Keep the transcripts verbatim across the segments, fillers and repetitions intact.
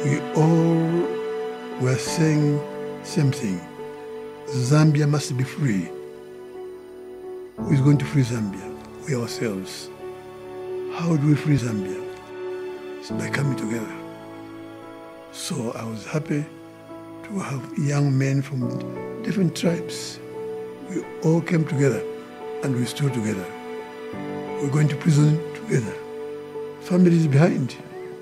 we all were saying same thing. Zambia must be free. Who is going to free Zambia? We ourselves. How do we free Zambia? It's by coming together. So I was happy to have young men from different tribes. We all came together and we stood together. We're going to prison together. Families behind.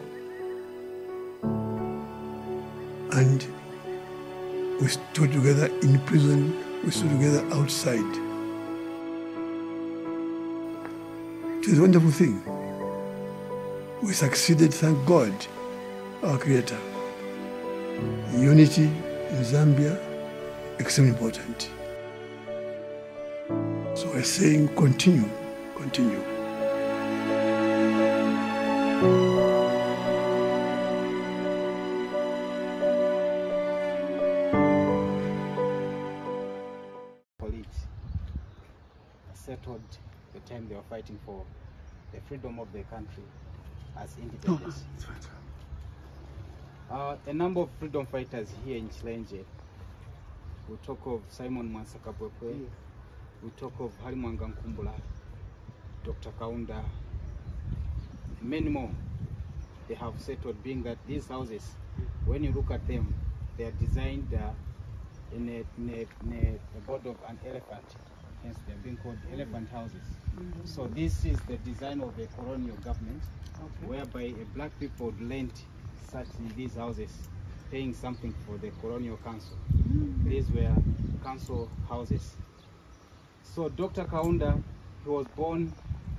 And we stood together in prison, we stood together outside. It was a wonderful thing. We succeeded, thank God, our Creator. Unity in Zambia, extremely important. So we're saying continue, continue. Colleagues settled the time they were fighting for the freedom of their country as independence. Uh, a number of freedom fighters here in Chilenje. We talk of Simon Mwansa Kabwekwe, we talk of Halimwanga Nkumbula, Doctor Kaunda, many more. They have settled, being that these houses, when you look at them, they are designed uh, in, a, in, a, in a, a body of an elephant. Hence they're being called elephant houses. Mm-hmm. So this is the design of the colonial government, okay, whereby a black people would lend such these houses, paying something for the colonial council. Mm-hmm. These were council houses. So Doctor Kaunda, he was born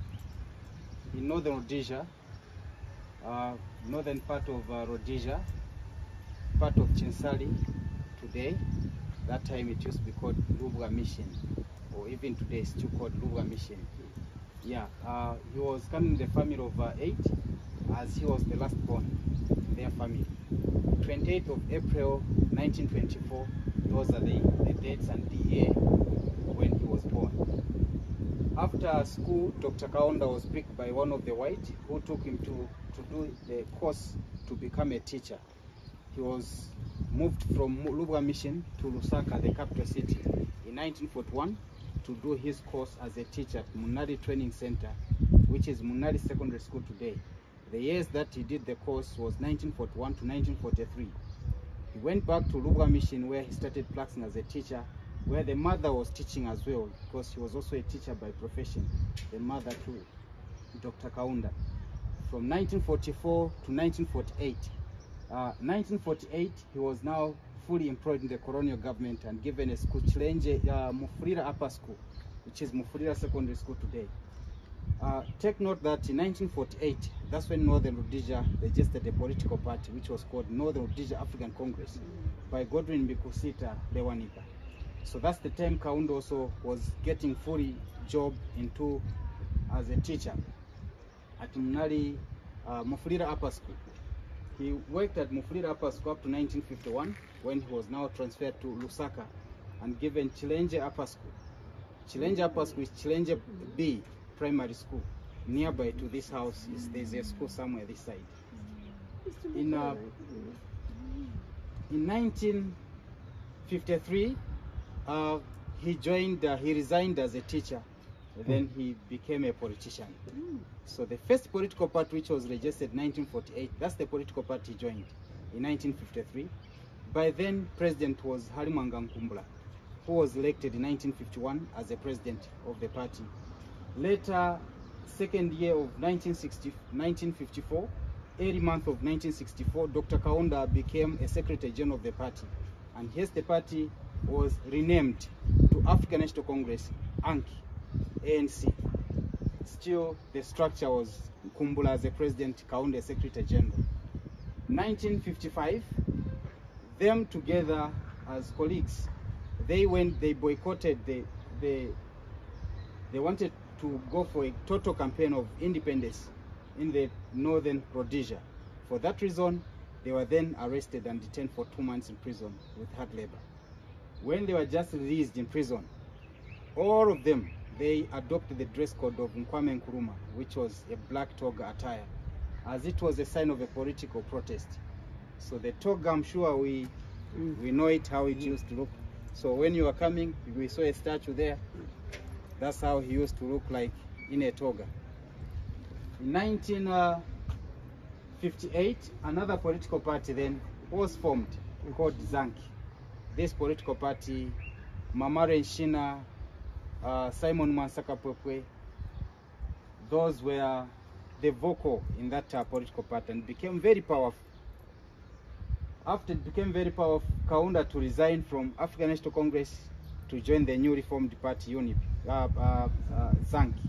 in northern Rhodesia, uh, northern part of uh, Rhodesia, part of Chinsali today. That time it used to be called Lubwa Mission, or even today it's still called Lubwa Mission. Yeah, uh, he was coming in the family of uh, eight, as he was the last born in their family. twenty-eighth of April nineteen twenty-four, those are the, the dates and the year when he was born. After school, Doctor Kaunda was picked by one of the white who took him to, to do the course to become a teacher. He was moved from Lubwa Mission to Lusaka, the capital city, in nineteen forty-one to do his course as a teacher at Munari Training Center, which is Munari Secondary School today. The years that he did the course was nineteen forty-one to nineteen forty-three. He went back to Lubwa Mission where he started practicing as a teacher, where the mother was teaching as well, because she was also a teacher by profession, the mother too, Doctor Kaunda. From nineteen forty-four to nineteen forty-eight. Uh, nineteen forty-eight, he was now fully employed in the colonial government and given a school, Chilenje uh, Mufulira Upper School, which is Mufulira Secondary School today. Uh, take note that in nineteen forty-eight, that's when Northern Rhodesia registered a political party which was called Northern Rhodesia African Congress by Godwin Bikusita Lewanika. So that's the time Kaunda also was getting fully job into as a teacher at Munari uh, Mufulira Upper School. He worked at Mufulira Upper School up to nineteen fifty-one, when he was now transferred to Lusaka and given Chilenje Upper School. Chilenje Upper School is Chilenje B Primary School. Nearby to this house is there's a school somewhere this side. In uh, in nineteen fifty-three, uh, he joined. Uh, he resigned as a teacher. Then he became a politician. So the first political party which was registered in nineteen forty-eight, that's the political party he joined in nineteen fifty-three. By then, president was Halimwanga Nkumbula, who was elected in nineteen fifty-one as the president of the party. Later, second year of nineteen fifty-four, early month of nineteen sixty-four, Doctor Kaunda became a secretary general of the party. And hence the party was renamed to African National Congress, A N C, A N C. Still, the structure was Nkumbula as the president, Kaunda secretary general. nineteen fifty-five, them together as colleagues, they went, they boycotted, the, the, they wanted to go for a total campaign of independence in the northern Rhodesia. For that reason, they were then arrested and detained for two months in prison with hard labor. When they were just released in prison, all of them, they adopted the dress code of Nkwame Nkrumah, which was a black toga attire, as it was a sign of a political protest. So the toga, I'm sure we mm. we know it, how it mm. used to look. So when you were coming, we saw a statue there. That's how he used to look like in a toga. In nineteen fifty-eight, another political party then was formed called Zanki. This political party, Mamare Nshina, uh, Simon Mwansa Kapwepwe, those were the vocal in that uh, political party and became very powerful. After it became very powerful, Kaunda to resign from African National Congress to join the newly formed party U N I P, uh, uh, uh, Zanki.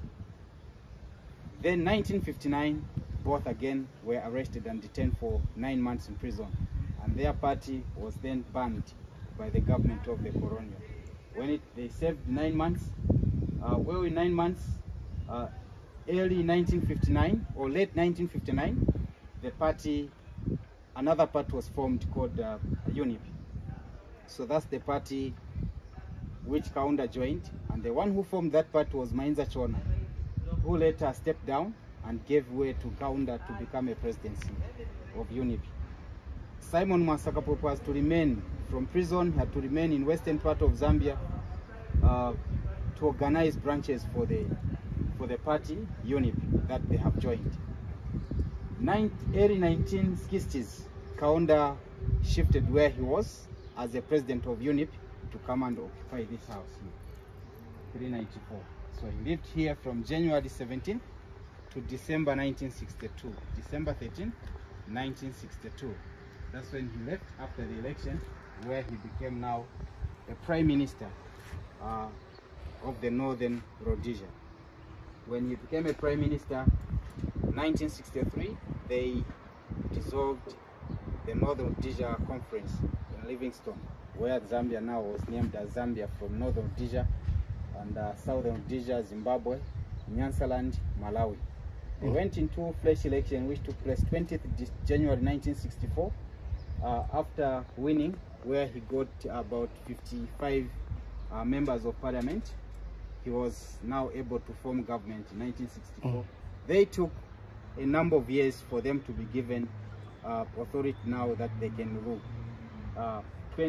Then nineteen fifty-nine, both again were arrested and detained for nine months in prison. And their party was then banned by the government of the colonial. When it, they served nine months, uh, well in nine months, uh, early nineteen fifty-nine or late nineteen fifty-nine, the party, another party was formed called uh, U N I P. So that's the party which Kaunda joined, and the one who formed that party was Mainza Chona, who later stepped down and gave way to Kaunda to become a presidency of U N I P. Simon Mwansa Kapwepwe was to remain from prison, had to remain in western part of Zambia uh, to organize branches for the for the party U N I P that they have joined. Ninth, early nineteen sixties, Kaunda shifted where he was as the president of U N I P to come and occupy this house here, three ninety-four. So he lived here from January seventeenth to December nineteen sixty-two. December thirteenth, nineteen sixty-two. That's when he left after the election, where he became now the prime minister uh, of the Northern Rhodesia. When he became a prime minister, nineteen sixty-three, they dissolved the Northern Rhodesia Conference in Livingstone, where Zambia now was named as Zambia from Northern Rhodesia and uh, Southern Rhodesia, Zimbabwe, Nyansaland, Malawi. They mm. went into fresh election which took place twentieth January nineteen sixty-four uh, after winning, where he got about fifty-five uh, members of parliament. He was now able to form government in nineteen sixty-four. Mm. They took a number of years for them to be given uh, authority now that they can rule. Uh,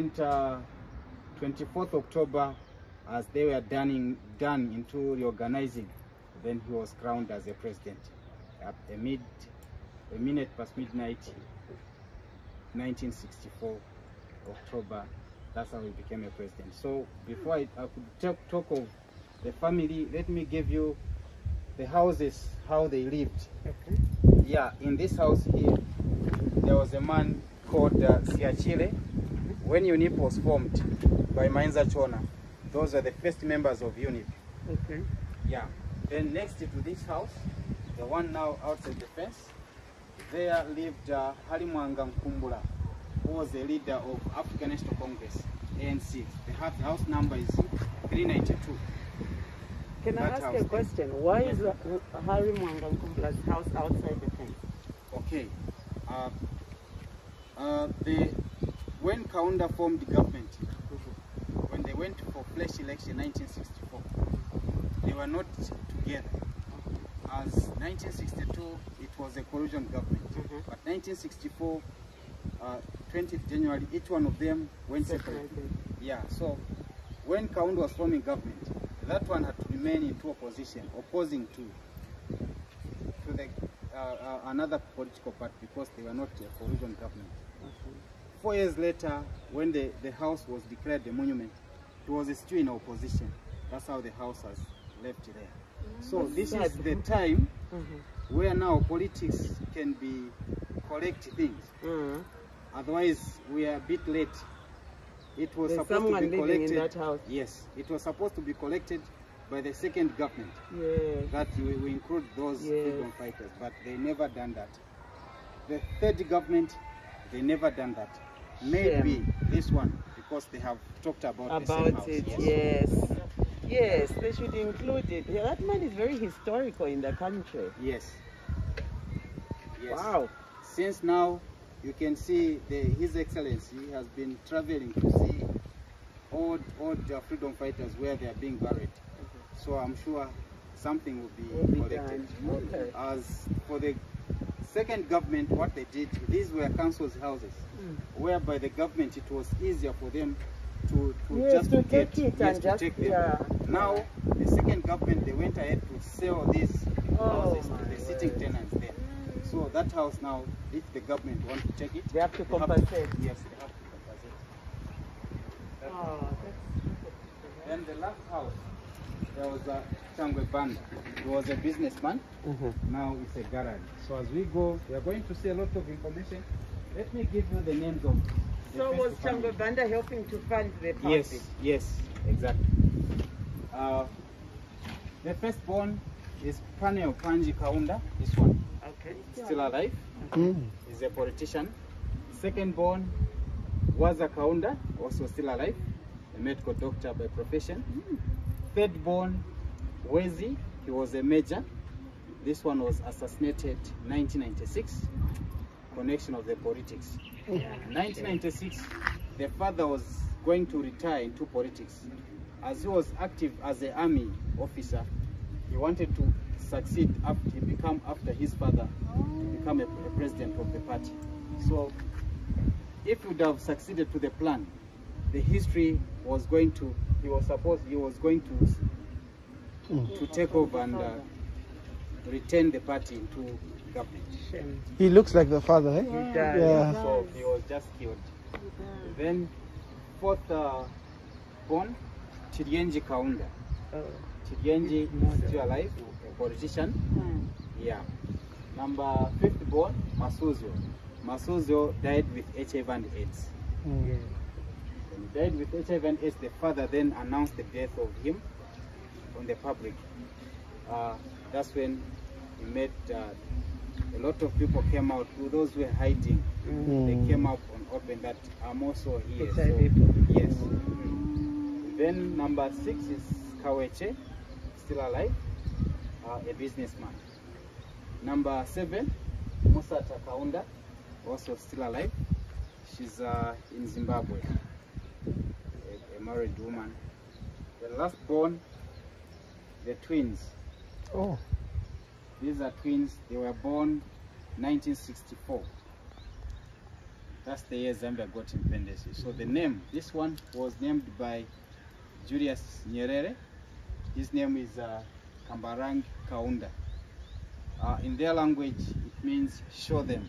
twenty-fourth October, as they were done, in, done into reorganizing, then he was crowned as a president. At a, mid, a minute past midnight, nineteen sixty-four, October, that's how he became a president. So before I, I could talk, talk of the family, let me give you the houses, how they lived. Okay. Yeah, in this house here, there was a man called uh, Siachile. When U N I P was formed by Mainza Chona, those are the first members of U N I P. Okay. Yeah. Then next to this house, the one now outside the fence, there lived uh, Halimwanga Nkumbula, who was the leader of African National Congress, A N C. The house number is three ninety-two. Can I ask a question? Why is uh, Halimwanga Nkumbula's house outside the fence? Okay. Uh, uh, the, when Kaunda formed the government, mm-hmm. when they went for flash election nineteen sixty-four, they were not together. As nineteen sixty-two, it was a coalition government. Mm-hmm. But nineteen sixty-four, uh, twentieth January, each one of them went separate. Yeah, so when Kaunda was forming government, that one had to remain in two opposition, opposing to, to the, uh, uh, another political party because they were not a coalition government. Mm-hmm. Four years later, when the, the house was declared a monument, it was still in opposition. That's how the house has left there. So this is the time mm-hmm. where now politics can be correct things. Mm-hmm. Otherwise, we are a bit late. It was There's supposed to be collected. In that house. Yes, it was supposed to be collected by the second government. Yeah. That we, we include those yes. freedom fighters, but they never done that. The third government, they never done that. Maybe yeah. this one, because they have talked about, about the same house. it. Yes. yes. Yes, they should include it. Yeah, that man is very historical in the country. Yes. Yes. Wow. Since now, you can see the, His Excellency has been traveling to see all, all the freedom fighters where they are being buried. Okay. So I'm sure something will be will collected. Be okay. As for the second government, what they did, these were council's houses, Mm. whereby the government, it was easier for them to, to Yes, just to get, take it yes, and to just- take them. yeah. Now, the second government, they went ahead to sell these Oh, houses to my the sitting word. tenants there. So that house now, if the government want to take it, They have to they have compensate. yes, they have to compensate. Oh, that's Then the last house, there was a Changwe Banda. He was a businessman. mm-hmm. Now it's a garage. So as we go, we are going to see a lot of information. Let me give you the names of the So first was family. Changwe Banda helping to fund the party? Yes, yes, exactly. Uh, the firstborn is Paneo Panji Kaunda, this one, Okay. still alive. Mm. He's a politician. Second born Waza Kaunda, also still alive, a medical doctor by profession. Third born Wezi, he was a major. This one was assassinated nineteen ninety-six. Connection of the politics. nineteen ninety-six, the father was going to retire into politics. As he was active as an army officer, he wanted to succeed after he become after his father become a, a president of the party. So if he would have succeeded to the plan, the history was going to, he was supposed, he was going to, Mm. to take over and uh, return the party into government. Shame. He looks like the father, eh? He died. Yeah. So he was just killed. Then fourth uh, born, Chirienji Kaunda. Oh. Chirienji is still alive, a politician. Yeah. Number fifth born, Masuzio. Masuzio died with H I V and AIDS. Mm. Yeah. When he died with H I V and AIDS, the father then announced the death of him on the public. Uh, that's when he met, uh, a lot of people came out, those who were hiding, Mm. they came up on open that I'm also here. H So, I V people. yes. Then number six is Kaweche, still alive, uh, a businessman. Number seven, Musata Kaunda, also still alive. She's uh, in Zimbabwe, a, a married woman. The last born, the twins. Oh. These are twins. They were born nineteen sixty-four. That's the year Zambia got independence. So the name, this one was named by Julius Nyerere. His name is uh, Kambarang Kaunda. Uh, in their language, it means show them.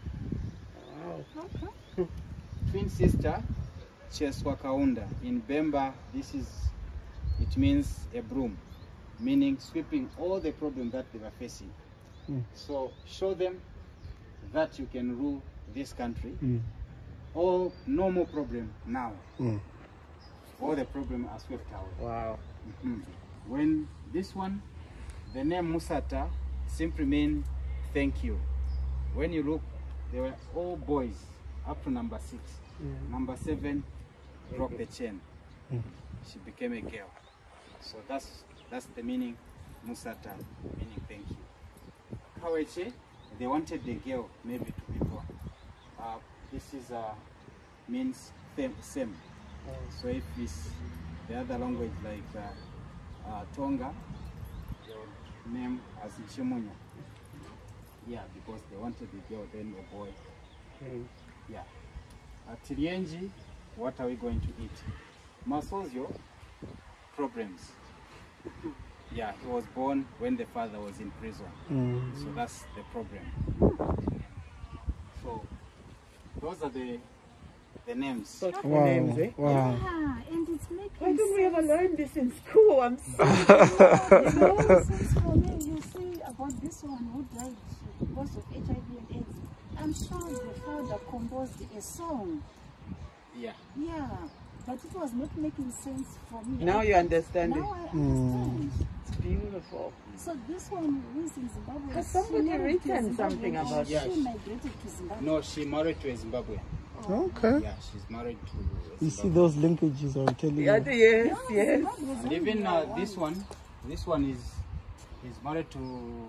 Wow. Twin sister, Cheswa Kaunda. In Bemba, this is, it means a broom, meaning sweeping all the problems that they were facing. Mm. So show them that you can rule this country. Mm. All no more problem now. Mm. All the problem are swept away. Wow. Mhm. When this one, the name Musata simply means thank you. When you look, they were all boys up to number six. Mm. Number seven broke the chain. Mm. She became a girl. So that's that's the meaning Musata, meaning thank you. Kaweche, they wanted the girl maybe to be born. Uh, this is uh, means same. same. So if it's the other language like uh, uh, Tonga, they would name as Chimunya. Yeah, because they wanted the girl then a boy. Okay. Yeah. At Tirienji, what are we going to eat? Masozio, problems. Yeah, he was born when the father was in prison. Mm. So that's the problem. So those are the the names. Thoughtful Wow. names, eh? Wow. Yeah, and it's making Why don't we ever sense. learn this in school? I'm sorry. You know, since for me, you see about this one who died because of H I V and AIDS. I'm sure the father composed a song. Yeah. Yeah, but it was not making sense for me. Now you understand it. Now I understand. It's beautiful. So this one who is in Zimbabwe. Has she somebody married to written Zimbabwe, something or about she that? migrated to Zimbabwe. No, she married to a Zimbabwean. Okay. Yeah, she's married to a You see Zimbabwean. those linkages I'm telling Yeah, you. yes, yes. Zimbabwe was And even only uh, this one, this one is is married to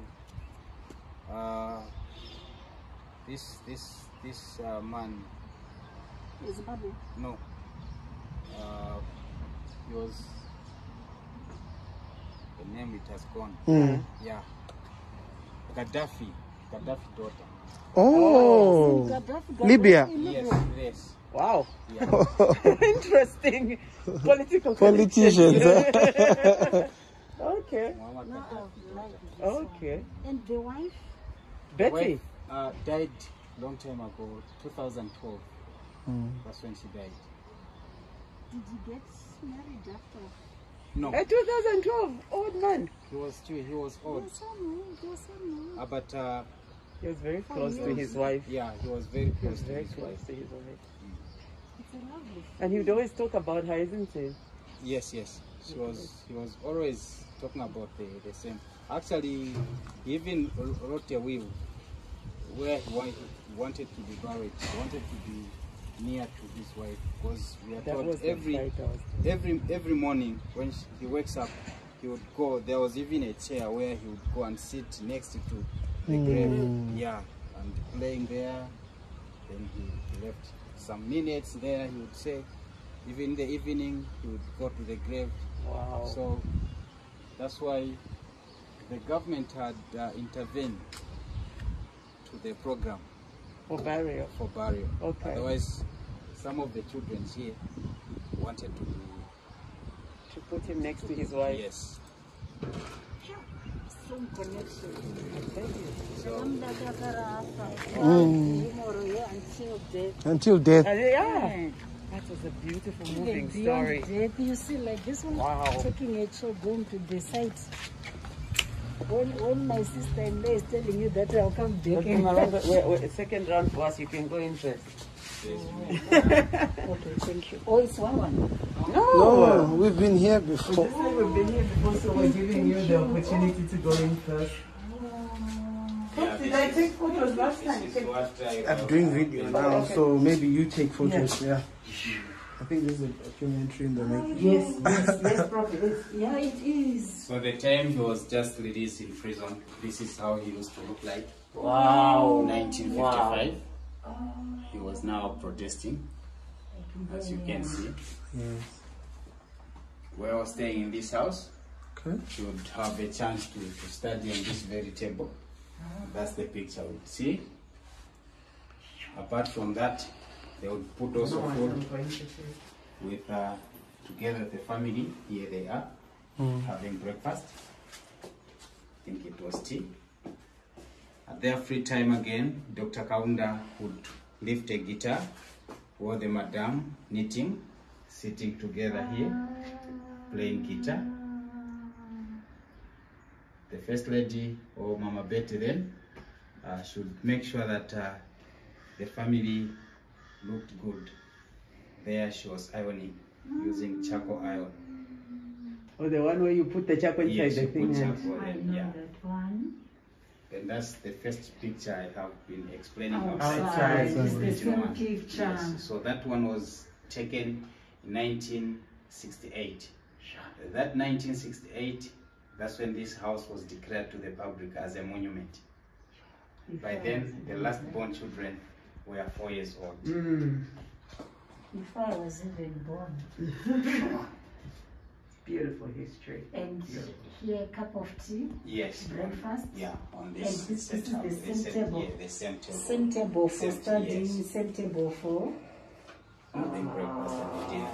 uh, this this this uh, man. Zimbabwe. No, uh, he was the name it has gone. Mm. Yeah, Gaddafi. Gaddafi daughter. Oh, Gaddafi, Gaddafi, Libya. Yes, yes. Wow. Yeah. Interesting political Politicians. connections. Okay. Muammar No, Gaddafi. I like this Okay. one. And the wife? Betty. Wife uh, died long time ago, two thousand twelve. Mm. That's when she died. Did he get married after? No, Uh, two thousand twelve, old man. he was still, he was old. Yes, I know. Yes, I know. Uh, but uh, He was very close to his wife. yeah, he was very He was close to very his close wife. to his wife. It's a lovely And he would always talk about her, isn't he? Yes, yes. She was, he was always talking about the, the same. Actually, he even wrote a will where he wa- he wanted to be buried. He wanted to be near to his wife because we are That told was the every fight I was every every morning when she, he wakes up, he would go. There was even a chair where he would go and sit next to the grave. Yeah, and playing there. Then he, he left some minutes there. He would say, even in the evening, he would go to the grave. Wow. So that's why the government had uh, intervened to the program For burial. for burial. Okay. Otherwise, some of the children here wanted to be. To put him next to his wife. Yes. strong connection. Thank you. So Mm. Until death. Until death. And yeah. Yeah. That was a beautiful, Even moving beyond story. death, you see, like this one, Wow. taking a child going to the site. When, when my sister-in-law is telling you that I'll come back. Looking around the, wait, wait, second round for us, you can go in first. Okay, thank you. Oh, it's one one. No, we've been here before. This time we've been here before, so we're giving you the opportunity to go in first. Yeah, Did this I is- take photos last This time? is what I, I'm doing video now, so maybe you take photos. Yeah. Yeah. I think this is a documentary in the making. Yes, yes, yes, Prophet. Yes. Yeah, it is. So the time he was just released in prison, this is how he used to look like. Wow. nineteen fifty-five. He was now protesting, as you can see. Yes. Where I was staying in this house, Okay. he would have a chance to, to study on this very table. That's the picture we would see. Apart from that, they would put also food with uh, together the family. Here they are having breakfast. I think it was tea. At their free time again, Doctor Kaunda would lift a guitar, or the madam knitting, sitting together here, playing guitar. The first lady, or Mama Betty then, uh, should make sure that uh, the family looked good. There she was ironing, using charcoal iron. Oh, the one where you put the charcoal inside Yes, the you thing. put and- charcoal I in, know yeah. that one. And that's the first picture I have been explaining Outside. outside. Outside. It's the Original same one. picture. Yes. So that one was taken in nineteen sixty-eight. That nineteen sixty-eight, that's when this house was declared to the public as a monument. By then, the last born children were four years old. Mm. Before I was even born. Beautiful history. And here a cup of tea, Yes. breakfast. Yeah, on And this, this- set this is up, the they same set- table. Yeah, the same table. Same table for Same- studying, yes. same table for. Having breakfast and dinner.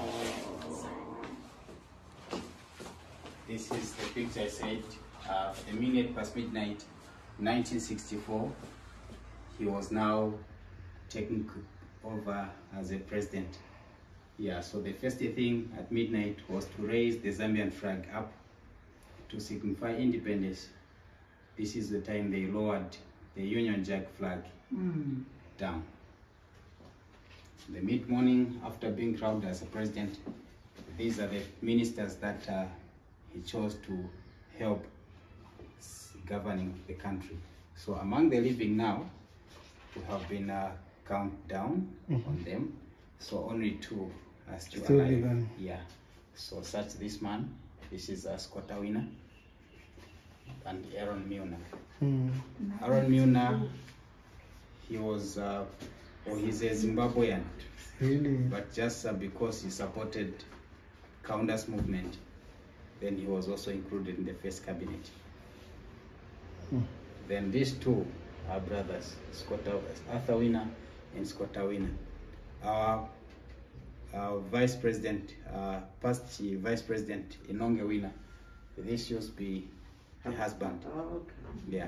This is the picture I said, uh, a minute past midnight, nineteen sixty-four. He was now taking over as a president. Yeah, so the first thing at midnight was to raise the Zambian flag up to signify independence. This is the time they lowered the Union Jack flag Mm. down. The mid-morning, after being crowned as a president, these are the ministers that uh, he chose to help s- governing the country. So among the living now, we have been uh, count down on them. So only two are still, Still alive. living. Yeah. So such this man, this is uh, Scott Awina and Aaron Milner. Mm. Aaron Milner, he was, uh, or he's a Zimbabwean, Really? but just uh, because he supported Kaunda's movement, then he was also included in the first cabinet. Hmm. Then these two, our brothers, Scott, Arthur Winner and Scott Winner. Our, our Vice President, uh, past Vice President Inonge Winner, this used to be her husband. Oh, okay. Yeah.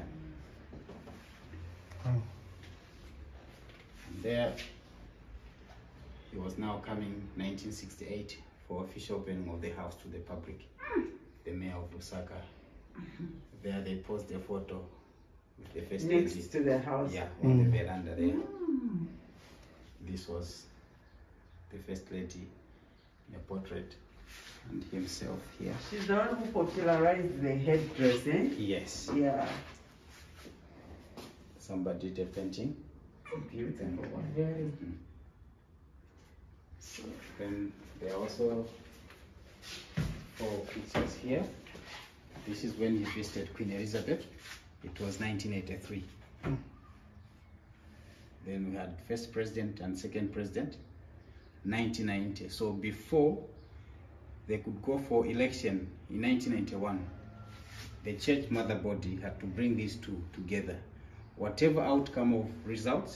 Oh. And there, he was now coming nineteen sixty-eight for official opening of the house to the public. The mayor of Lusaka. There they posed a photo with the first Next lady. to the house. Yeah, on Mm. the veranda there. Mm. This was the first lady in a portrait, and himself here. She's the one who popularized the headdress, eh? Yes, Yeah. somebody did a painting. Beautiful one. Very. So then there are also four pictures here. This is when he visited Queen Elizabeth. It was nineteen eighty-three. Mm. Then we had first president and second president, nineteen ninety. So before they could go for election in nineteen ninety-one, the church mother body had to bring these two together. Whatever outcome of results,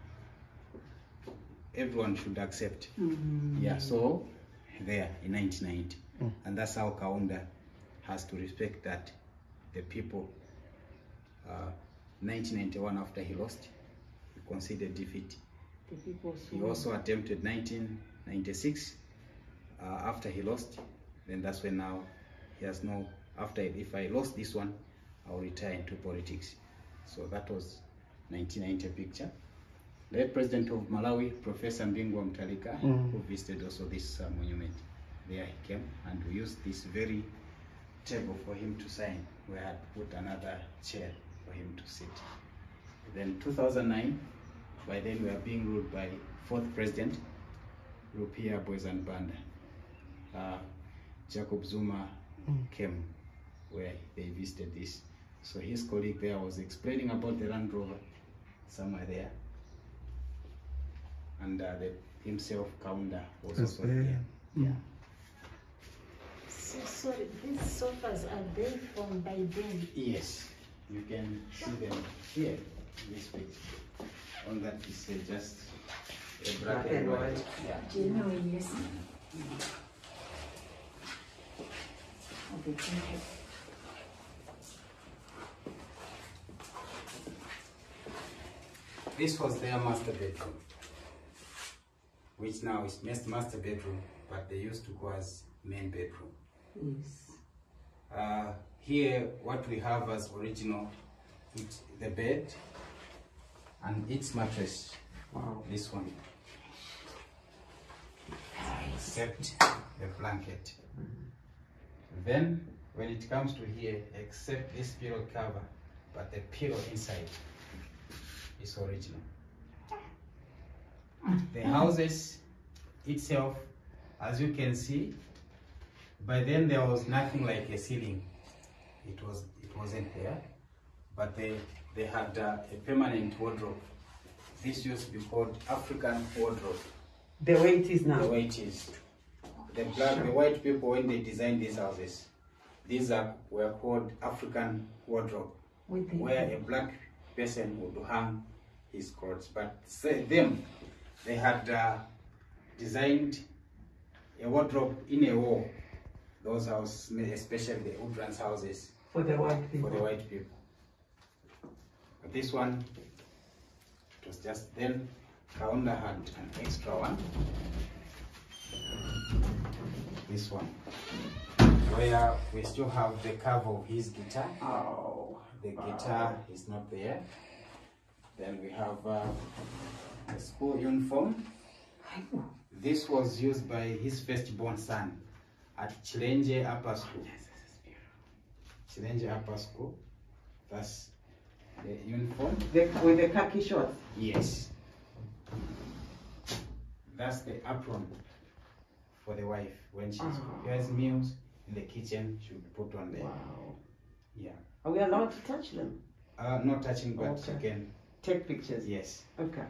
everyone should accept. Mm-hmm. Yeah, so there in nineteen ninety. Mm. And that's how Kaunda has to respect that the people, uh, nineteen ninety-one, after he lost, he conceded defeat. The people He saw. also attempted nineteen ninety-six, uh, after he lost. Then that's when now he has no, after, if I lost this one, I'll retire into politics. So that was nineteen ninety picture. Late President of Malawi, Professor Mbingwa Mtalika, Mm. who visited also this uh, monument. There he came, and we used this very table for him to sign. We had put another chair for him to sit. Then two thousand nine, by then we are being ruled by fourth president, Rupia Bwezanbanda. Uh, Jacob Zuma Mm. came where they visited this. So his colleague there was explaining about the Land Rover, somewhere there. And uh, the, himself, Kaunda, was That's also there. there. Yeah. So sorry, these sofas are they from by then? Yes, you can see them here, this picture. On that is uh, just a black and white. Yeah. Genuine, yes. Okay, thank you. This was their master bedroom, which now is mas- master bedroom, but they used to go as main bedroom. Yes. Uh, here, what we have as original, it's the bed and its mattress. Wow. This one, except the blanket. Then, when it comes to here, except this pillow cover, but the pillow inside is original. The houses itself, as you can see, by then there was nothing like a ceiling. It was it wasn't there, but they they had uh, a permanent wardrobe. This used to be called African wardrobe. The way it is now. The way it is. The black, the white people, when they designed these houses, these are were called African wardrobe, With the where a black person would hang his clothes. But say them, they had uh, designed a wardrobe in a wall. Those houses, especially the Udrans houses, For the white people. for the white people. But this one, it was just then. Kaunda had an extra one. This one, where we still have the cover of his guitar. Oh. The guitar is not there. Then we have uh, the school uniform. This was used by his firstborn son at Chilenje Upper School. Chilenje Upper School. That's the uniform. The, with the khaki shorts. Yes. That's the apron for the wife when she Ah. prepares meals in the kitchen. She would put on there. Wow. Yeah. Are we allowed to touch them? Uh, not touching, but Okay. again, Take pictures? yes. Okay.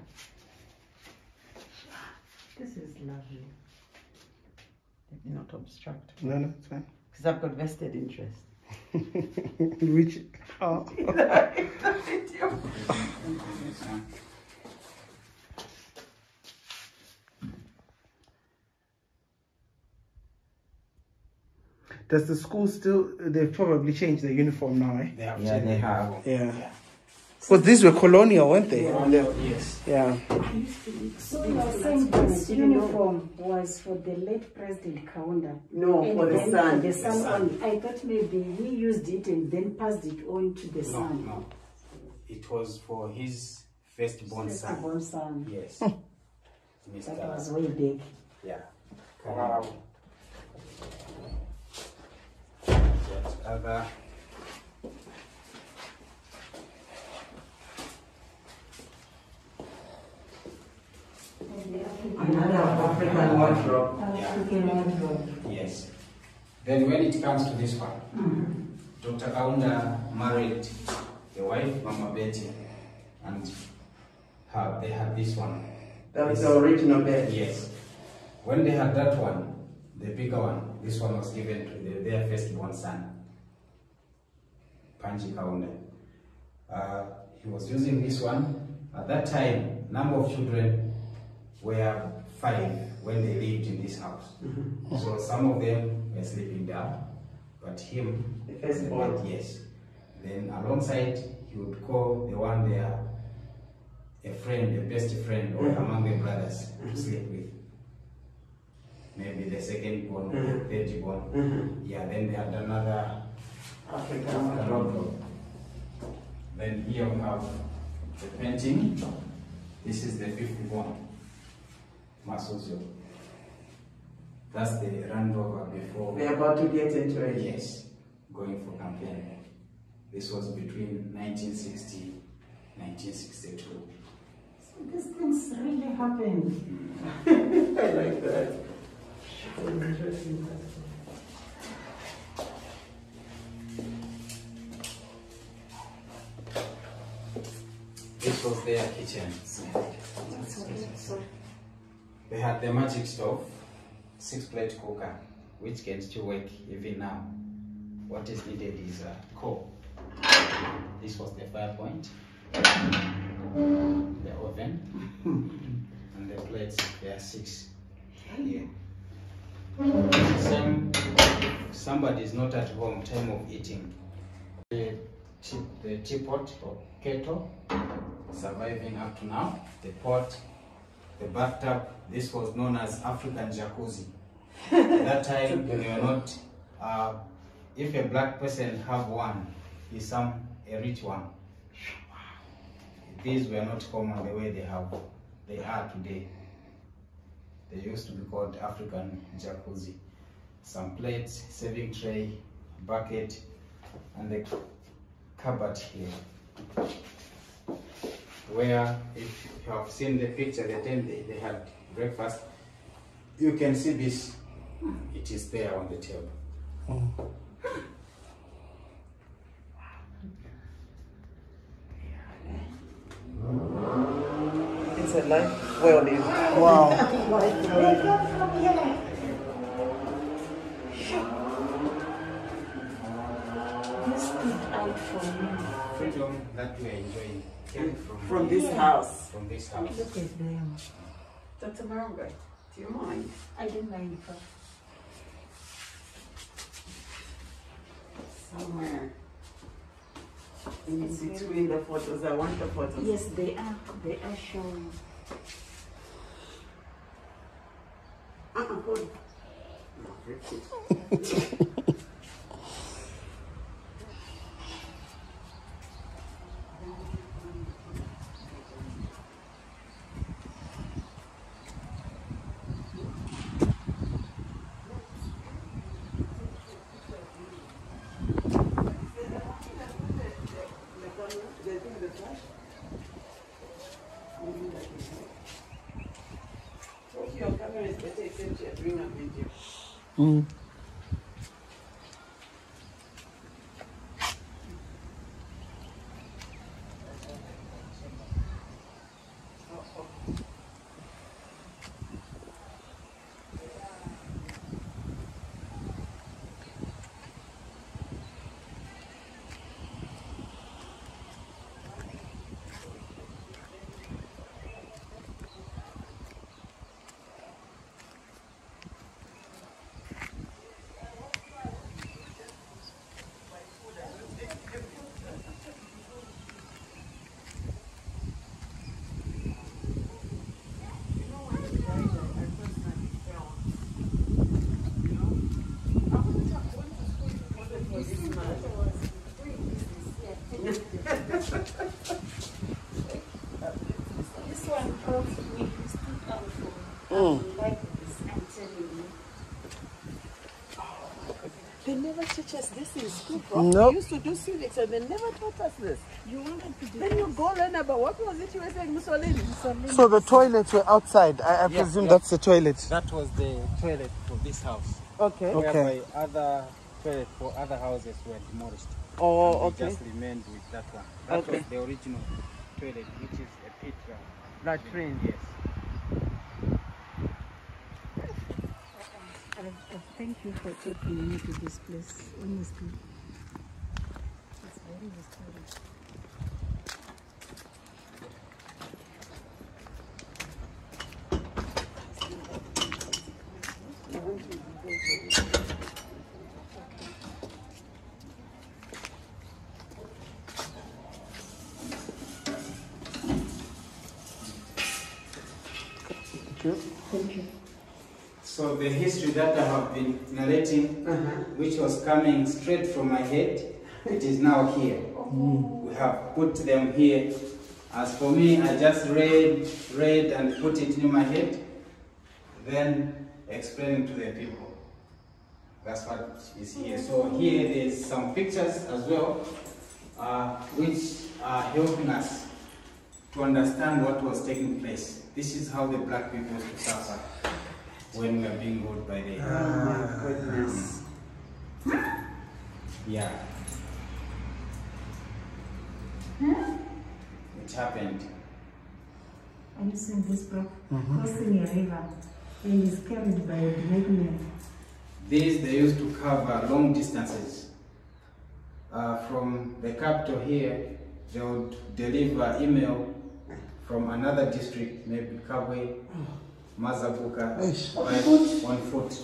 This is lovely. Let me not obstruct. No, no, it's fine. Because I've got vested interest. Which? Oh. Does the school still? They've probably changed their uniform now, eh? They have Yeah, changed they the have. uniform. Yeah. Because these were colonial, weren't they? Yes. Yeah. So you are saying this uniform was for the late President Kaunda? No, And for the then son. For the son son. only. I thought maybe he used it and then passed it on to the No, son. no. It was for his firstborn son. Firstborn son. Yes. That Mister was way back. Yeah. Wow. That other. Another African wardrobe. Yeah. Yes. Then when it comes to this one, Doctor Kaunda married the wife, Mama Betty, and her, they had this one. That was This- the original bed. Yes. When they had that one, the bigger one, this one was given to the, their firstborn son, Panji Kaunda. Uh, he was using this one. At that time, number of children were five when they lived in this house. Mm-hmm. So some of them were sleeping down, but him, The firstborn. but yes. Then alongside, he would call the one there a friend, a best friend, or Mhm. among the brothers to sleep with. Maybe the second born, or Mhm. the third born. Mm-hmm. Yeah, then they had another African wardrobe. wardrobe. Then here we have the painting. This is the fifth born, Masuzio. That's the Land Rover before. We're about to get into it. Yes, going for campaign. This was between nineteen sixty nineteen sixty-two. So these things really happened. I like that. Interesting. This was their kitchen. They had the magic stove, six plate cooker, which can still work even now. What is needed is a coal. This was the fire point, the oven, and the plates. There are six here. Some, somebody is not at home, time of eating. The, tea, the teapot or kettle, surviving up to now. The pot, the bathtub. This was known as African jacuzzi. At that time, they were not. Uh, if a black person have one, is some a rich one. These were not common the way they have. They are today. They used to be called African jacuzzi. Some plates, serving tray, bucket, and the cupboard here. Where, if you have seen the picture, the time they, they had breakfast, you can see this. It is there on the table. It's a life well lived. Wow. This stood out for me. Freedom that we are enjoying came from, From this house. From this house. Look at them. Doctor Margaret, do you mind? I didn't mind her. Somewhere. In between the photos. I want the photos. Yes, they are. They are showing. Uh-uh, good. Your camera is better except you're doing a video. Mm. This one, Prof, we stood out for Mm. like this, I'm telling you. They never teach us this in school, Prof. Nope. We used to do civics and they never taught us this. You wanted to do Then you go learn about what was it you were saying, Mussolini? So the toilets were outside. I, I Yeah, presume yeah. that's the toilet. That was the toilet for this house. Okay. Okay. Whereby other toilet for other houses were demolished. Oh, And we okay. just remained with that one. That Okay. was the original toilet, which is a pit trap. That train. Yes. Uh, uh, thank you for taking me to this place, honestly. It's very historic. Thank you. So the history that I have been narrating, which was coming straight from my head, it is now here. We have put them here. As for me, I just read, read and put it in my head, then explaining to the people. That's what is here. So here there's some pictures as well, uh, which are helping us to understand what was taking place. This is how the black people used to suffer when we are being ruled by the Oh my goodness. yeah. It happened. Are you seeing this, Prof? Crossing a river and is carried by a great man. These they used to cover long distances. Uh, from the capital here, they would deliver email from another district, maybe Kabwe, Mazabuka, Eish. by on foot.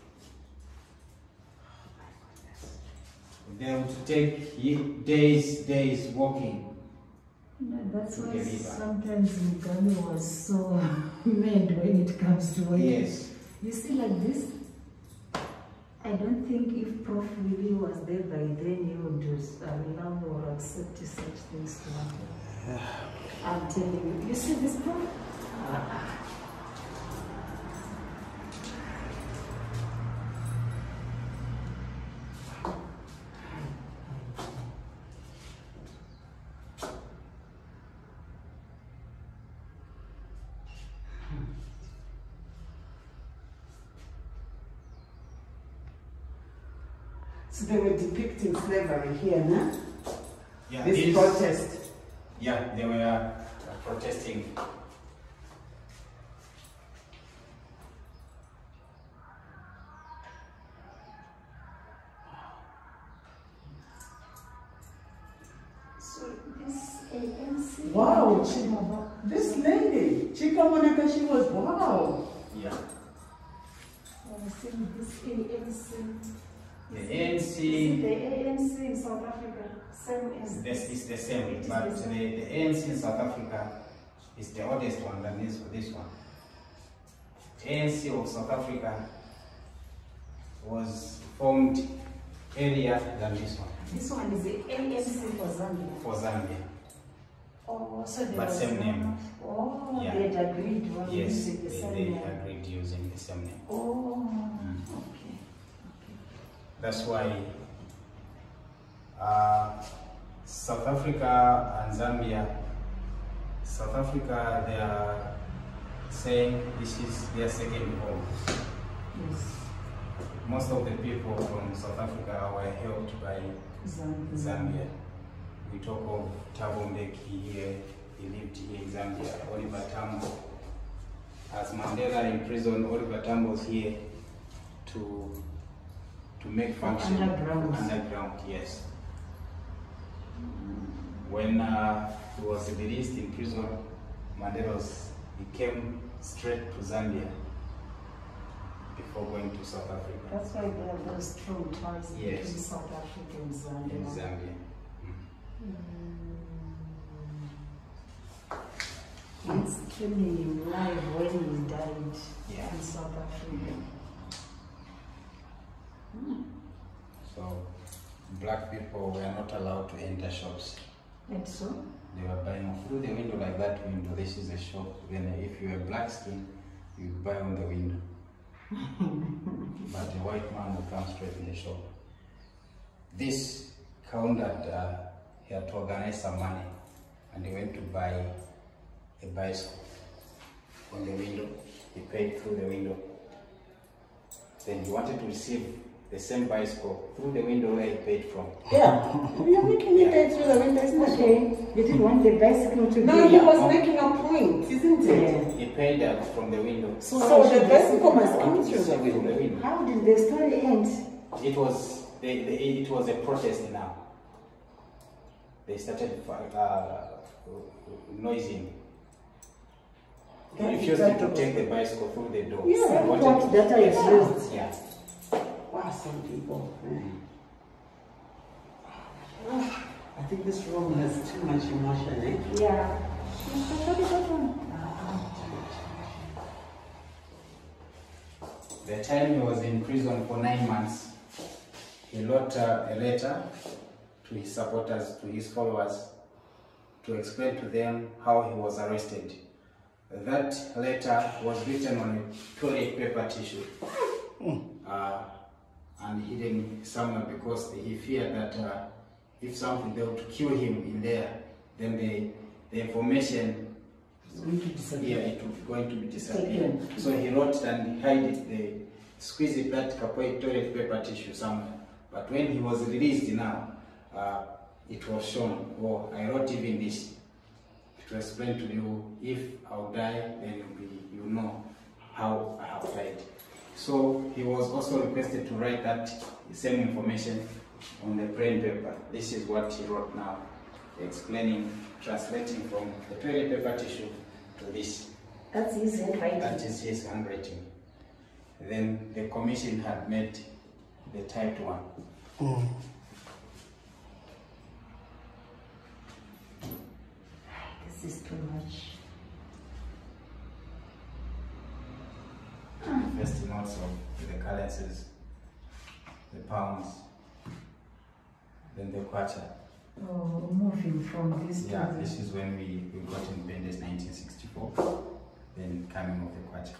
They would take ye- days, days walking. No, that's why To the river. sometimes Mugabe was so mad when it comes to work. Yes. You see, like this, I don't think if Prof really was there by then, he would just allow or accept such things to happen. I'm telling you. You see this, Prof? So they were depicting slavery here, no? Yeah, This these- protest. Yeah, they were uh, protesting. So this A N C. Wow, Chi- this lady, Chika Monica, she was wow. Yeah. I was saying this A N C. The A N Is it C, the A N C in South Africa? Same as this is the same, It is but the the, same. the A N C in South Africa is the oldest one than this, this one. A N C of South Africa was formed earlier than this one, This one is the A N C for Zambia. for Zambia. Oh, so there But was same no- name. Oh, Yeah. they had agreed on Yes, using the they, same they name. agreed using the same name. Oh, Mm. okay. That's why uh, South Africa and Zambia, South Africa, they are saying this is their second home. Yes, Most of the people from South Africa were helped by Zambia. Zambia. We talk of Thabo Mbeki here, he lived here in Zambia, Oliver Tambo. As Mandela in prison, Oliver Tambo was here to to make function. Underground. Underground, yes. When uh, he was released in prison, Mandela was, he came straight to Zambia before going to South Africa. That's why there are those strong ties Yes. between South Africa and In Zambia. Zambia. Mm. It's killing him live when he died Yeah. in South Africa. So black people were not allowed to enter shops. And so? They were buying through the window like that window. This is a shop. Then if you were black skin, you buy on the window. But the white man would come straight in the shop. This counter, uh, he had to organize some money, and he went to buy a bicycle on the window. He paid through the window. Then he wanted to receive the same bicycle through the window where he paid from. Yeah, you're making me pay through the window, isn't it? Okay, you didn't want the bicycle to No, be... he was making a point, isn't it? He paid that from the window. So, so the bicycle must come through the From the window. window. How did the story end? It was they, they, it was a protest now. They started uh, noising. He Yeah, refused exactly. to take the bicycle through the door. Yeah, He wanted what to- data is yeah. used. Yeah. Wow, some people. man. I think this room has too much emotion, eh? Yeah. What is that one? The time he was in prison for nine months, he wrote uh, a letter to his supporters, to his followers, to explain to them how he was arrested. That letter was written on a toilet paper tissue uh, and hidden somewhere because he feared that uh, if something, they would kill him in there, then the, the information, It's going to disappear. yeah, it was going to be disappeared. Taken. So he wrote and hide it, they squeeze it that kapoy toilet paper tissue somewhere. But when he was released now, uh, it was shown. Oh, I wrote even this to explain to you, if I'll die, then you'll, be, you'll know how I have died. So he was also requested to write that same information on the plain paper. This is what he wrote now, explaining, translating from the toilet paper tissue to this. That's his handwriting. That is his handwriting. Then the commission had made the typed one. Mm. This is too much. First notes of the currencies, the pounds, then the kwacha. Oh, moving from this Yeah, to this this. is when we, we got independence, nineteen sixty-four, then coming of the kwacha.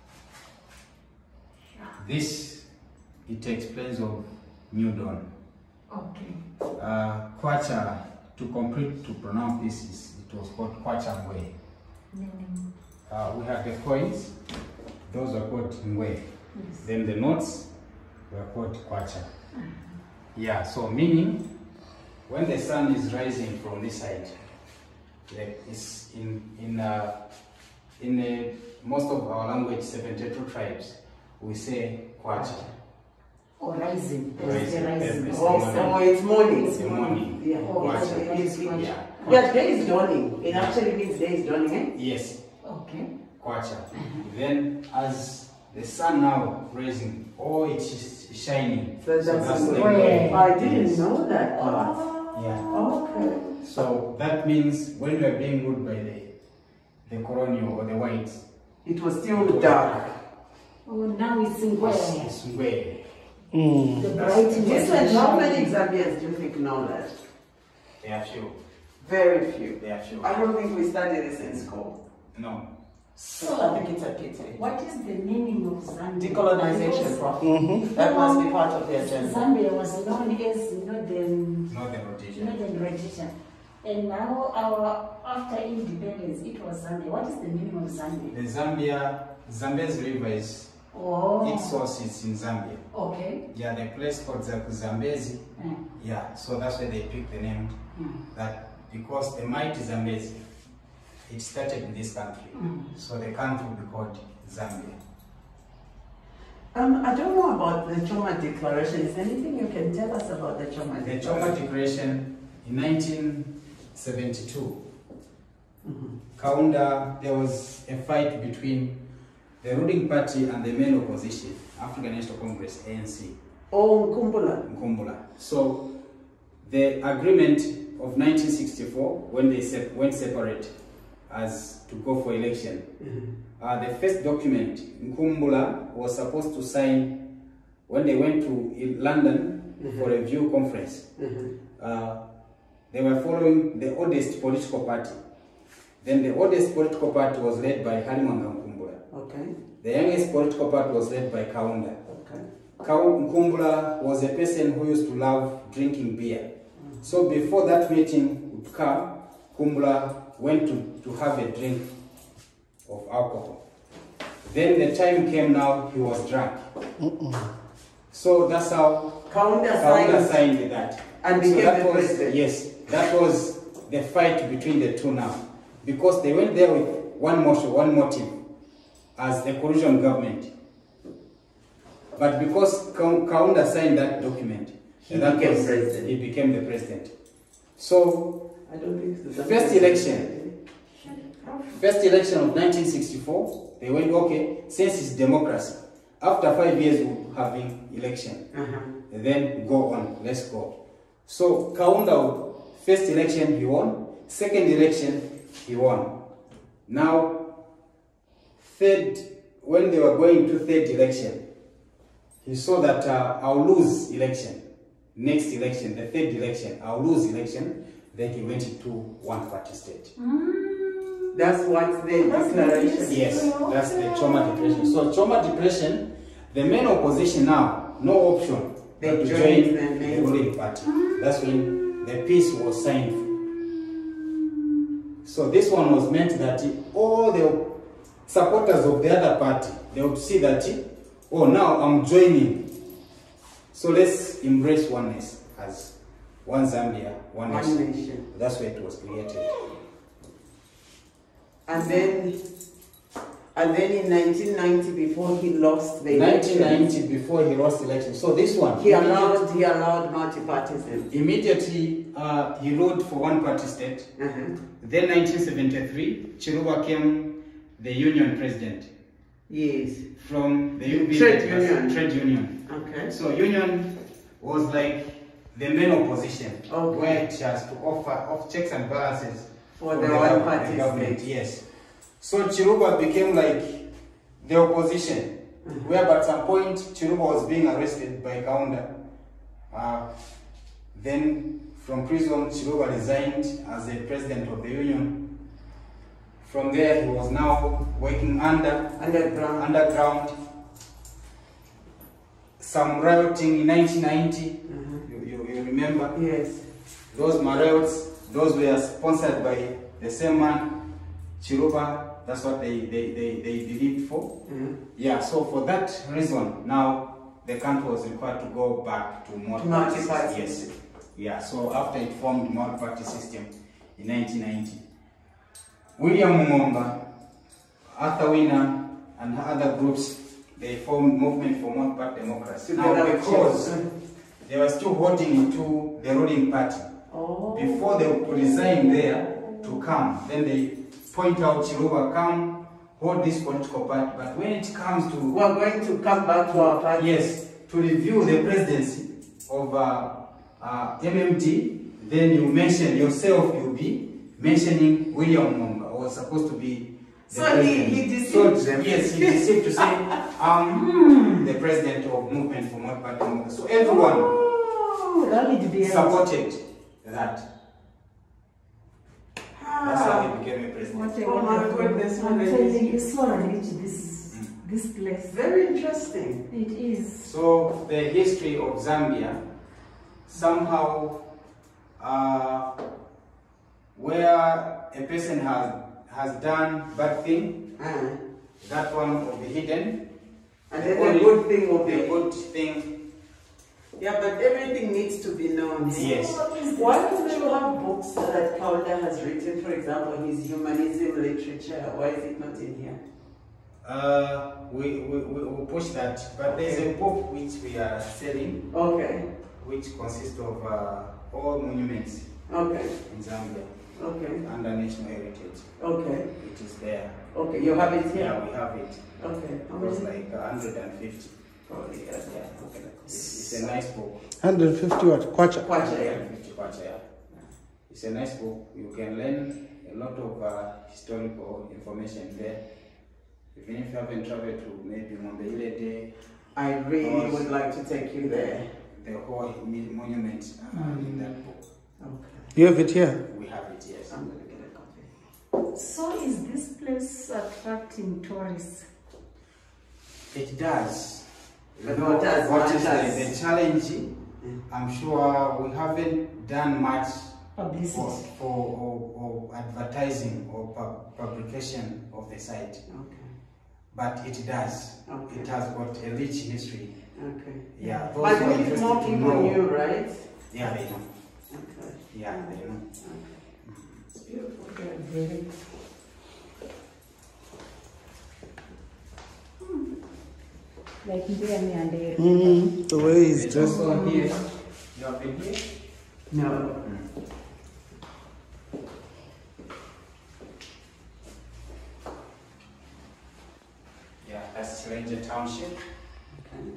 This, it explains of New Dawn. Okay. Uh, kwacha, to complete, to pronounce this, is, it was called kwacha ngwe. Meaning, Uh, we have the coins, those are called ngwe. yes. Then the notes were called kwacha. Yeah, so meaning when the sun is rising from this side, like it's in in uh, in uh, most of our language, seventy-two tribes, we say kwacha. Or rising. There's the Rising. rising. There's Oh, the so it's morning. It's the morning. Yeah. Oh, Kwacha. It's- it's- Kwacha. Yeah. Yeah, day is dawning. It actually means day is dawning, eh? Yes, Okay. kwacha. Then as the sun now rising, oh, it is shining. So that's, the the way. I didn't Yes. know that part. Yeah. Okay. So that means when you are being ruled by the the colonial or the whites, It was still dark. Oh, now it's in it's, where? it's way. Mm. The That's- brightness. This is one, how many shining. Zambians do you think know that? They are few. Very few. They are few. I don't think we studied this in school. No. So I think it's a pity. What is the meaning of Zambia? Decolonization, Because Prof. Mm-hmm. That must be part of the agenda. Zambia was known as Northern, Not the Rhodesia. Northern Rhodesia. And now, our, after independence, it was Zambia. What is the meaning of Zambia? The Zambia, Zambezi River is, Oh, its source is in Zambia. okay. Yeah, the place called Zak- Zambezi. Mm. Yeah, so that's why they picked the name. Mm. That because the mighty Zambezi, it started in this country. Mm. So the country will be called Zambia. Um, I don't know about the Choma Declaration. Is there anything you can tell us about the Choma The Declaration? Choma Declaration in nineteen seventy-two, Mhm. Kaunda, there was a fight between the ruling party and the main opposition, African National Congress, A N C, Oh, Nkumbula. Nkumbula. So the agreement of nineteen sixty-four, when they sep went separate as to go for election, Mhm. uh, the first document Nkumbula was supposed to sign when they went to in London Mhm. for a view conference. Mhm. Uh, they were following the oldest political party. Then the oldest political party was led by Harry Mwanga Nkumbula. Okay. The youngest political party was led by Kaunda. Okay. Nkumbula was a person who used to love drinking beer. Mm-hmm. So before that meeting would come, Nkumbula went to, to have a drink of alcohol. Then the time came now, he was drunk. Mm-mm. So that's how Kaunda Kaunda signed, signed that. and so became that the was, president. Yes, that was the fight between the two now. Because they went there with one motion, one motive, as a coalition government. But because Kaunda signed that document, he that became was, president. He became the president. So, I don't think so. first election, first election of nineteen sixty-four, they went, okay, since it's democracy, after five years we'll having election. Uh-huh. And then go on, let's go. So Kaunda, first election he won, second election he won. Now, third, when they were going to third election, he saw that uh, I'll lose election. Next election, the third election, I'll lose election. Then he went into one party state. Mm. That's what the declaration. Yes, that's the Choma Depression. So Choma Depression, the main opposition now, no option They but to joined join the the ruling party. That's when the peace was signed. So this one was meant that all the supporters of the other party, they would see that, oh, now I'm joining. So let's embrace oneness as one Zambia, one, One nation. nation. That's where it was created. And then, and then in nineteen ninety, before he lost the nineteen election, ninety, before he lost election. So this one, he allowed he allowed multi-partyism. immediately uh, he ruled for one party state. Uh-huh. Then nineteen seventy-three, Chiluba came the union president. Yes. From the U B Trade union. Trade union. Okay. So union was like the main opposition, Okay. where it has to offer of checks and balances For the one gov- party the government. state. Yes. So Chiluba became like the opposition, Mhm. where at some point Chiluba was being arrested by Kaunda. Uh, then from prison, Chiluba resigned as the president of the union. From there, he was now working under Underground. underground. Some rioting in nineteen ninety, Mhm. you, you, you remember? Yes. Those riots, those were sponsored by the same man, Chiluba. That's what they, they, they, they believed for. Mhm. Yeah, so for that reason, now the country was required to go back to multi-party Multi-party. system. Yes. Yeah, so after it formed multi-party system in nineteen ninety. William Mumomba, Arthur Wina, and other groups, they formed Movement for Multi-Party Democracy. Now, Together with because you. they were still holding into the ruling party, Oh. before they would resign there to come, then they point out, Chiluba, come, hold this political party. But when it comes to, We are going to come back to our party. yes, to review the presidency of uh, uh, M M D, then you mention yourself, you'll be mentioning William Mumba, was supposed to be the So he- president. he deceived so, them. Yes, he deceived to say, I'm the president of Movement for Multi-Party Democracy. So everyone Oh, rallied behind. supported that. That's how Ah, he became a president. What a Oh my wonderful- goodness, I'm what a- telling you, it's so rich, this, this place. very interesting. It is. So the history of Zambia, somehow, uh, where a person has has done bad thing, Ah. that one will be hidden. And then Only the good thing will the be. good thing. Yeah, but everything needs to be known. Yes. Why don't you have books that Kaunda has written, for example, his humanism literature? Why is it not in here? Uh, we, we, we will push that, but there's a book which we are selling, Okay, which consists of uh, all monuments okay, in Zambia okay, under national heritage. okay, It is there. okay. You have it here? Yeah, we have it. Okay. It was like one hundred fifty. Oh, yeah. Yeah, okay. It's, it's a nice book. one hundred fifty what? Kwacha. Kwacha, yeah. one hundred fifty kwacha, yeah. It's a nice book. You can learn a lot of uh, historical information there. Even if you haven't traveled to maybe Mombeile Day, I really Yes. would like to take you there. the whole monument uh, in that book. Okay. You have it here? We have it, yes. I'm going to get a copy. So is this place attracting tourists? It does. But not as What much is as- the, the challenge? I'm sure we haven't done much Publicity. for, for or, or advertising or pub, publication of the site, Okay. but it does. Okay. It has got a rich history. Okay. Yeah, those But who are if interested more to people know, knew, right? yeah, they know. Okay. Yeah, they know. Okay. It's beautiful. Yeah, very. Like there and there. Mm-hmm. The way he's It's dressed. also here. You have been here? No. Yeah, that's Chilenje Township. Okay.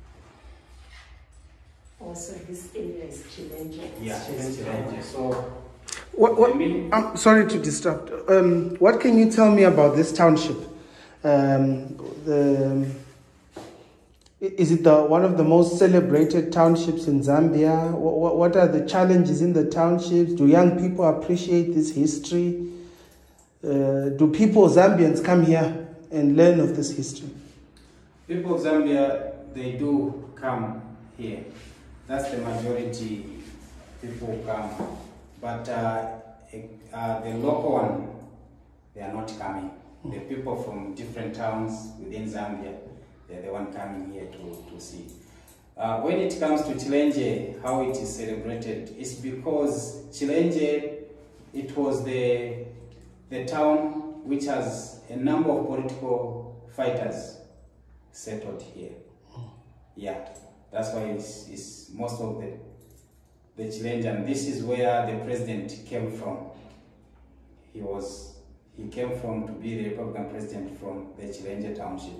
Also, this area is Chilenje. Yeah, it's Chilenje. So, What, what, I mean- I'm sorry to disrupt. Um, what can you tell me about this township? Um, the, is it the, one of the most celebrated townships in Zambia? What, what are the challenges in the townships? Do young people appreciate this history? Uh, do people, Zambians, come here and learn of this history? people of Zambia, they do come here. That's the majority people come. But uh, uh, the local one, they are not coming. The people from different towns within Zambia, they're the one coming here to, to see. Uh, when it comes to Chilenje, how it is celebrated, it's because Chilenje, it was the, the town which has a number of political fighters settled here. Yeah, that's why it's, it's most of the, the Chilenje, and this is where the president came from. He was He came from to be the Republican president from the Chilenje Township.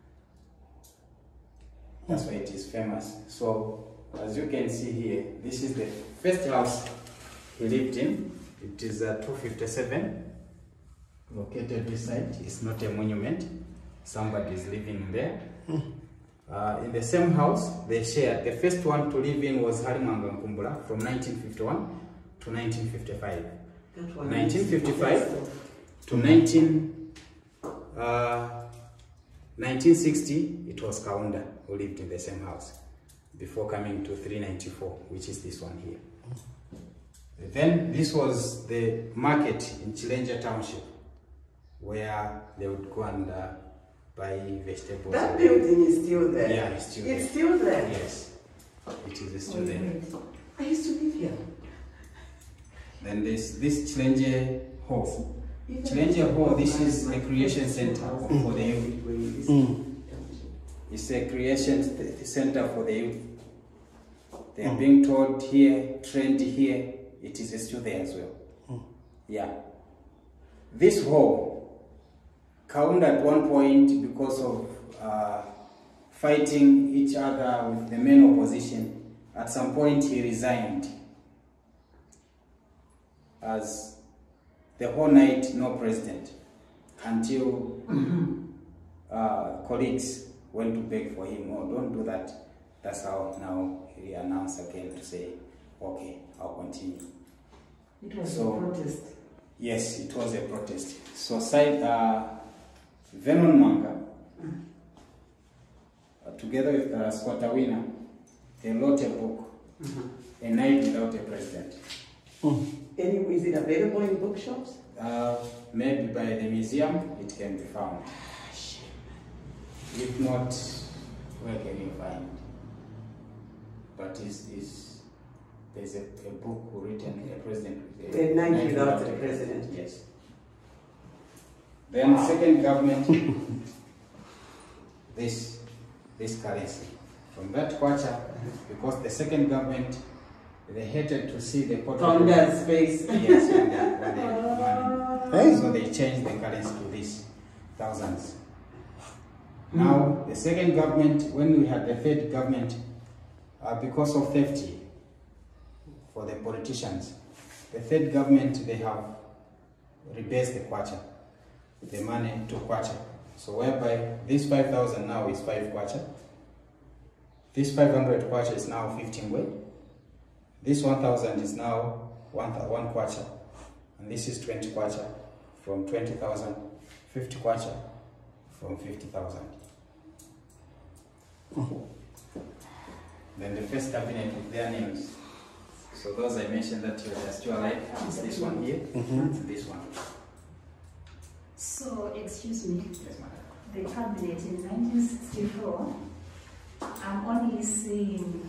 That's why it is famous. So, as you can see here, this is the first house he lived in. It is uh, two fifty-seven, located this side. It's not a monument. Somebody is living there. Uh, in the same house, they shared. The first one to live in was Harimanga Nkumbula from nineteen fifty-one to nineteen fifty-five. That one nineteen is- fifty-five to nineteen, uh, nineteen sixty, it was Kaunda who lived in the same house before coming to three ninety-four, which is this one here. Then this was the market in Chilenje Township, where they would go and uh, buy vegetables. That and- building is still there. Yeah, it's still It's there. still there. Yes, it is still there. I used to live here. Then there's this Chilenje Hall. Chilenje Hall, this is a creation center for the youth. Mm. It's a creation st- center for the youth. They are being taught here, trained here. It is still there as well. Yeah. This hall, Kaunda at one point, because of uh, fighting each other with the main opposition, at some point he resigned. As the whole night, no president, until uh, colleagues went to beg for him. Oh, don't do that. That's how now he announced again to say, okay, I'll continue. It was So- a protest. Yes, it was a protest. So, side, uh, Vernon Manga, uh, together with uh, Squatter Winner, they wrote a book, A Night Without a President. Anyway, is it available in bookshops? Uh, maybe by the museum, it can be found. If not, where can you find? But is is there's a, a book written a president A Night Without a President. Yes. Then second government, this this currency from that kwacha, because the second government they hated to see the portrait. Kaunda's face. Yes, when they, when they money. Hey. So they changed the currency to this thousands. Now, the second government, when we had the third government, uh, because of theft for the politicians, the third government, they have rebased the kwacha, the money to kwacha. So whereby this five thousand now is five kwacha, this five hundred kwacha is now fifteen way, this one thousand is now one, one kwacha, and this is twenty kwacha from twenty thousand, fifty kwacha from fifty thousand. Then the first cabinet with their names. So those I mentioned that you are still alive, it's this one here, mm-hmm. and this one. So, excuse me, Yes, madam. the cabinet in nineteen sixty-four, I'm only seeing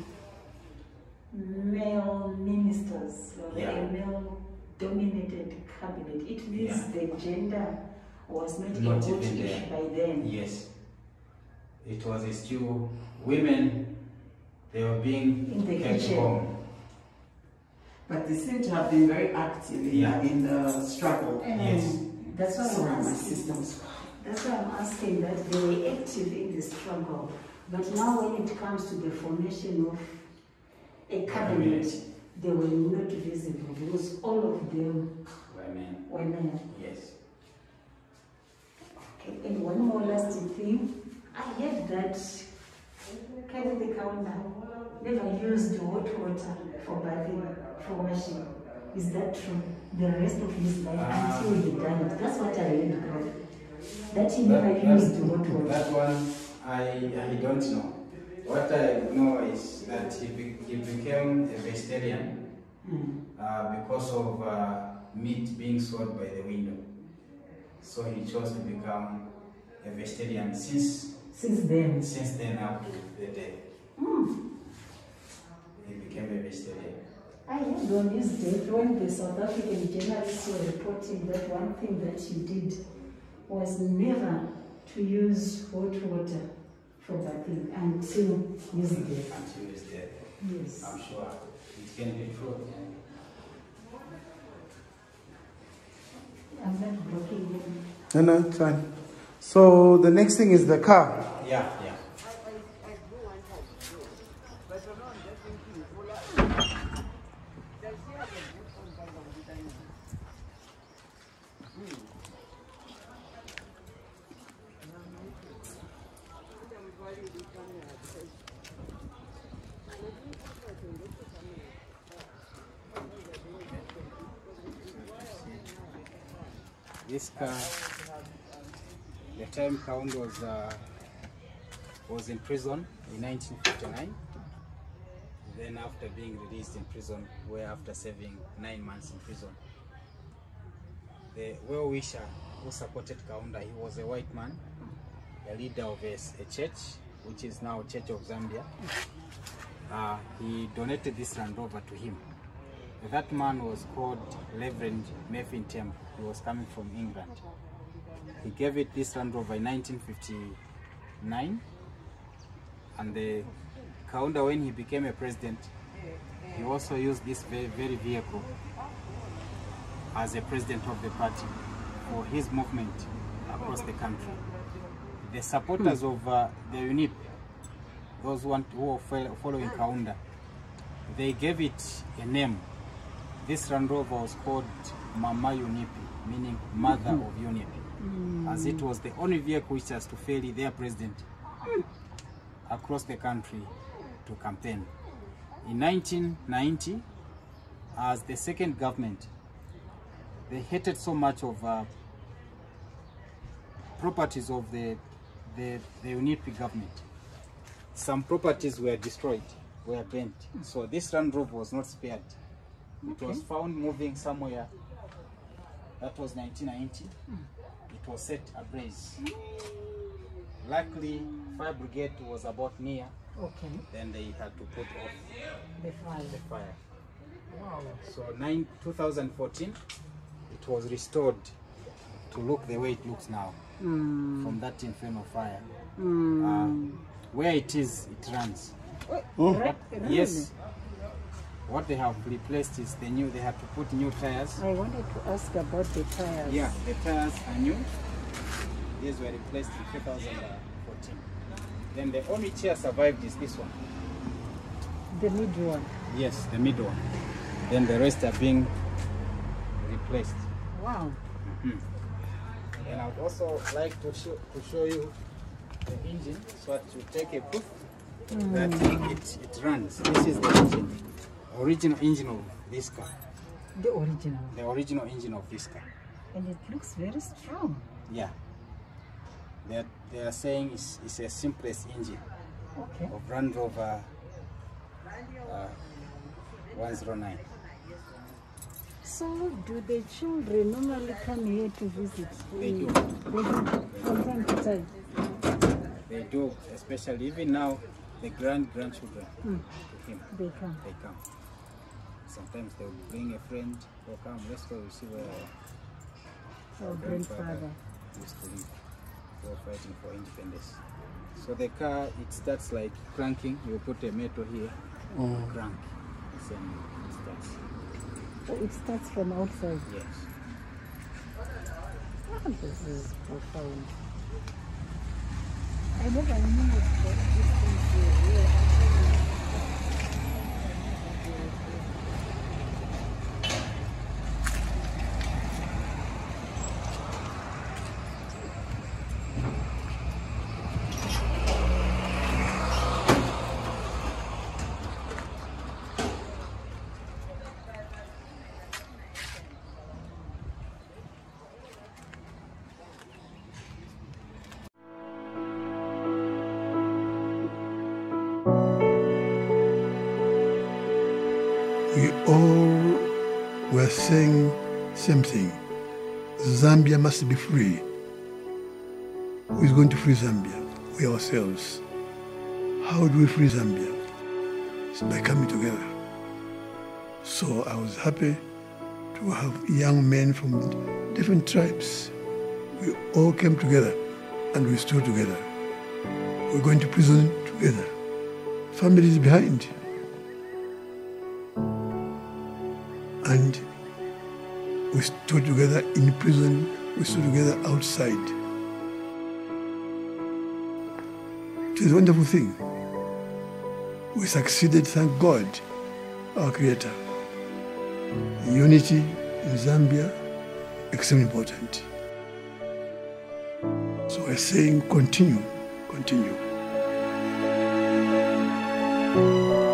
male ministers, or Yeah. a male-dominated cabinet. It means Yeah. the gender was not, Not able even to there. by then. Yes. It was still women, they were being In the kept kitchen. home. But they seem to have been very active in, Yeah. in the struggle. And Yes. That's why So I'm my asking. systems. That's why I'm asking that they were active in the struggle. But now when it comes to the formation of a cabinet, they were not visible because all of them Women, were men. yes. Okay. And one more last thing. I heard that Kevin the Kaunda never used hot water for bathing, for washing. Is that true? The rest of his life Uh, until he died. That's what I heard, Prof. That he That, never that's- used hot water. that one, I, I don't know. What I know is that he, be, he became a vegetarian Mm. uh, because of uh, meat being sold by the window. So he chose to become a vegetarian since Since then. since then up to the day. Mm. He became a vegetarian. I heard on his death when the South African journalists were reporting that one thing that he did was never to use hot water for bathing until his death. Until his death. Yes. I'm sure it can be true. I'm not blocking him. No, no, it's fine. So the next thing is the car. Yeah, yeah. This car, the time Kaunda was uh, was in prison in nineteen fifty-nine. Then after being released in prison, where after serving nine months in prison, the well-wisher who supported Kaunda, he was a white man, a leader of a, a church, which is now Church of Zambia. Uh, he donated this Land Rover to him. That man was called Reverend Murphy Temple. He was coming from England. He gave it this Land Rover in nineteen fifty-nine, and the Kaunda, when he became a president, he also used this very, very vehicle as a president of the party for his movement across the country. The supporters of uh, the U N I P, those who, want, who are following Kaunda, they gave it a name. This Land Rover was called Mama U N I P, meaning Mother mm-hmm. of U N I P, mm. as it was the only vehicle which has to ferry their president across the country to campaign. In nineteen ninety, as the second government, they hated so much of uh, properties of the, the, the U N I P government. Some properties were destroyed, were burnt. So this Land Rover was not spared. It Okay. was found moving somewhere. That was nineteen ninety. Mm. It was set ablaze. Mm. Luckily, fire brigade was about near. Okay. Then they had to put off The fire. the fire. Wow. So nine, two thousand fourteen, it was restored to look the way it looks now Mm. from that infernal fire. Mm. Uh, where it is, it runs. Right? Yes. What they have replaced is the new, they have to put new tires. I wanted to ask about the tires. Yeah, the tires are new. These were replaced in two thousand fourteen. Then the only chair survived is this one. The mid one. Yes, the middle one. Then the rest are being replaced. Wow. Mm-hmm. And I would also like to show, to show you the engine so that you take a proof Mm. that it, it runs. This is the engine, original engine of this car. The original. the original engine of this car. And it looks very strong. Yeah. They are, they are saying it's, it's a simplest engine Okay. of Land Rover uh, one oh nine. So, do the children normally come here to visit? They do. They do, from time to time. They do, especially even now, the grand grandchildren Mm. to him, They come. they come. Sometimes they will bring a friend, they'll come, let's go see where Our grandfather. used to live. They were fighting for independence. So the car, it starts like cranking. You put a metal here, Mm. crank, and it starts. Oh, it starts from outside. Yes. Ah, this is profound. I never knew that these things were real. We all were saying same thing. Zambia must be free. Who is going to free Zambia? We ourselves. How do we free Zambia? It's by coming together. So I was happy to have young men from different tribes. We all came together and we stood together. We're going to prison together. Families behind. And we stood together in prison, we stood together outside. It is a wonderful thing. We succeeded, thank God, our Creator. Unity in Zambia, extremely important. So we're saying continue, continue.